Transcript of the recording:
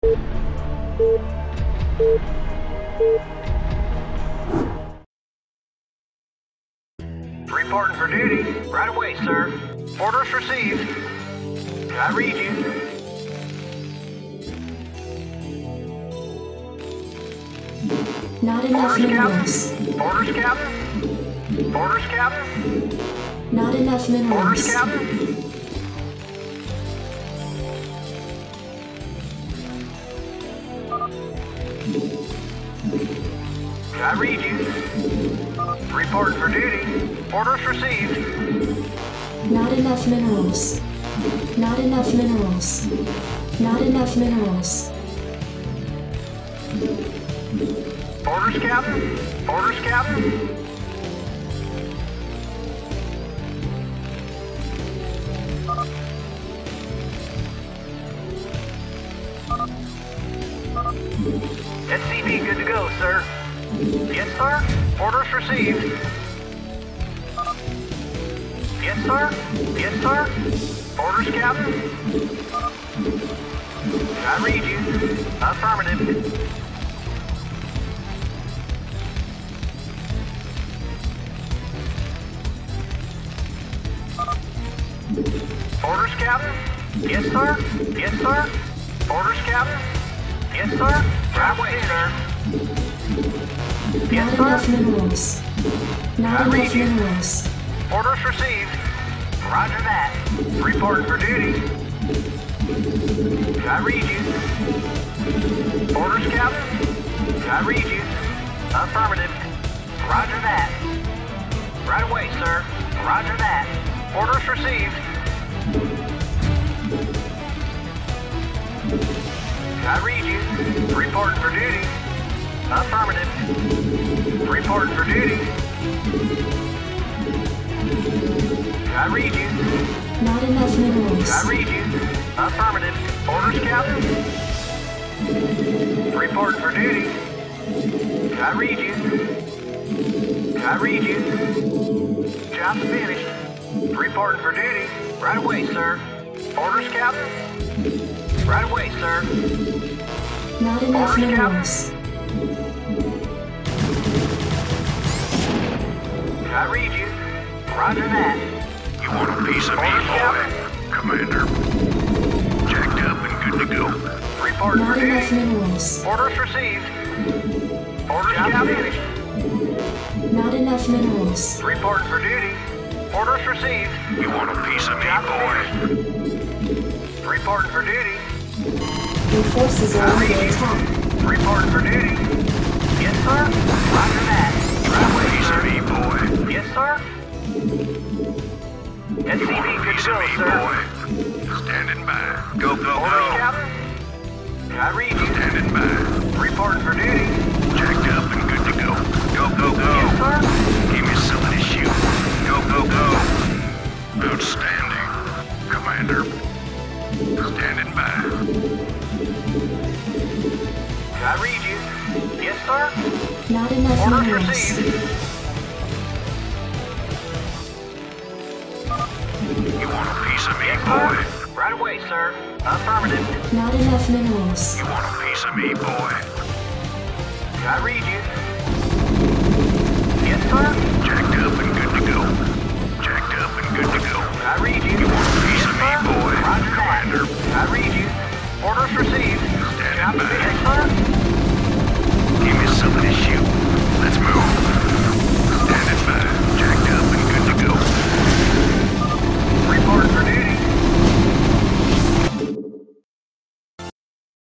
Reporting for duty. Right away, sir. Orders received. I read you. Not enough minerals. Orders, Captain. Orders, Captain. Not enough minerals. Orders, Captain. I read you. Reporting for duty. Orders received. Not enough minerals. Not enough minerals. Not enough minerals. Orders, Captain. Orders, Captain. SCV good to go, sir. Yes, sir. Orders received. Yes, sir. Yes, sir. Orders, Captain. I read you. Affirmative. Orders, Captain. Yes, sir. Yes, sir. Orders, Captain. Yes, sir. Right away, sir. Yes, Not sir. enough minerals. Not I read enough you. minerals. Orders received. Roger that. Reporting for duty. I read you. Orders, Captain. I read you. Affirmative. Roger that. Right away, sir. Roger that. Orders received. I read you. Reporting for duty. Affirmative. Reporting for duty. I read you. Not enough minerals. I read you. Affirmative. Orders, Captain. Reporting for duty. I read you. I read you. Job's finished. Reporting for duty. Right away, sir. Orders, Captain. Right away, sir. Not enough Orders, minerals. I read you. Roger that. You want a piece of me, Orders, boy? Captain. Commander. Jacked up and good to go. Reporting for Not enough duty. minerals. Orders received. Orders, Captain. Not enough minerals. Reporting for duty. Orders received. You want a piece of me, Job boy? finished. Reporting for duty. Your forces are under attack. Reporting for duty. Yes, sir. Roger that. Right away, Piece of sir. me, boy? Yes, sir. You want SCV a good to piece of go, me, sir. boy? Standing by. Go, go, Orders, go. Captain. I read you. Standing by. Reporting for duty. Jacked up and good to go. Go, go, go. Yes, sir. Give me some of this shoot. Go, go, go. Outstanding. Commander. Standing by. I read you. Yes, sir. Not enough Orders minerals. received. You want a piece of me, Yes, boy? sir. Right away, sir. Affirmative. Not enough minerals. You want a piece of me, boy? I read you. Yes, sir. Jacked up and good to go. Jacked up and good to go. I read you. You want a piece of me, Yes, sir. boy? Roger that. Commander. I read you. Orders received. Standing Job by.